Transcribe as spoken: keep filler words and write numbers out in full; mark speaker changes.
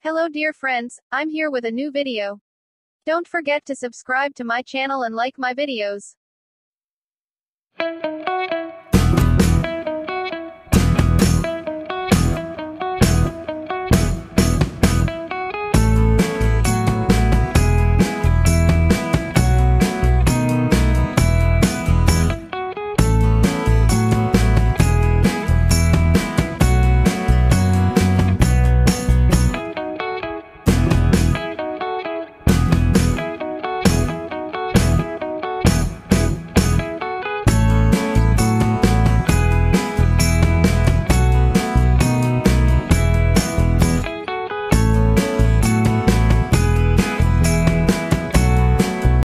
Speaker 1: Hello dear friends, I'm here with a new video. Don't forget to subscribe to my channel and like my videos.